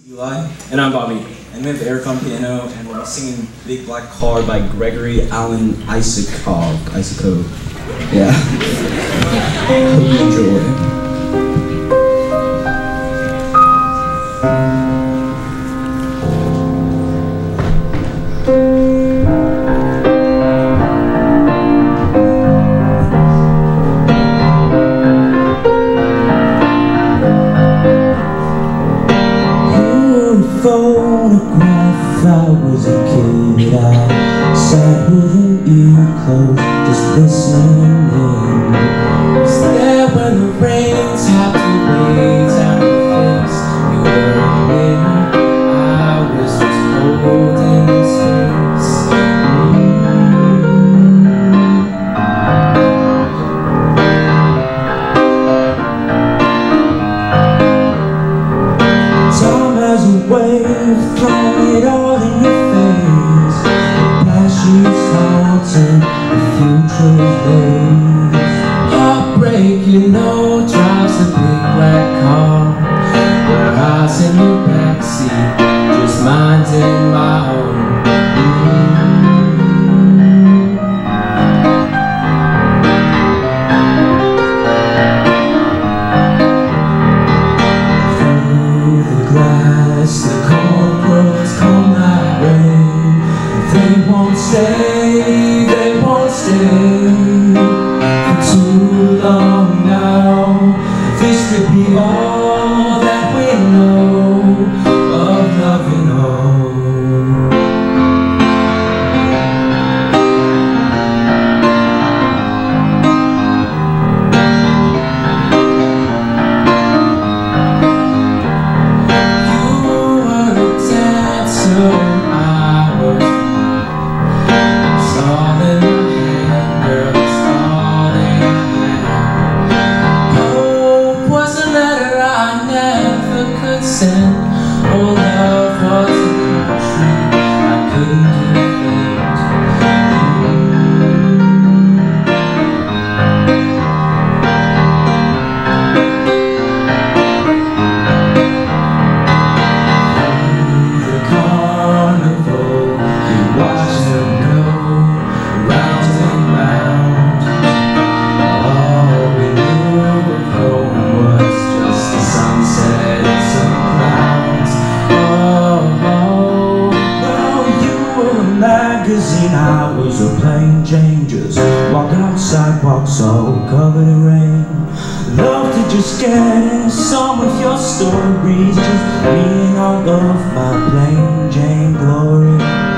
Eli. And I'm Bobby. And we have Eric on piano, and we're singing Big Black Car by Gregory Isacov. Yeah. Hope you enjoy. Photograph, I was a kid, I sat with an ear closed, just listening in. Was there when the rain tapped away down your face? You weren't there, I was just holding space. Time has a way of throwing it all in your face. The past year's haunting, the future's days. Heartbreak, you know, drives a big black car. Where I was in the backseat, just minding my own. The corporals come that way. They won't stay for too long now. This could be all that we know of loving all. Oh, love was a country I couldn't defend. Through the carnival, you watched them go round and round. All we knew of home was just the sunset and some clouds. Magazine, I was a plain Jane, just walking on sidewalks all covered in rain. Love to just get in some of your stories, just reading all of my plain Jane glory.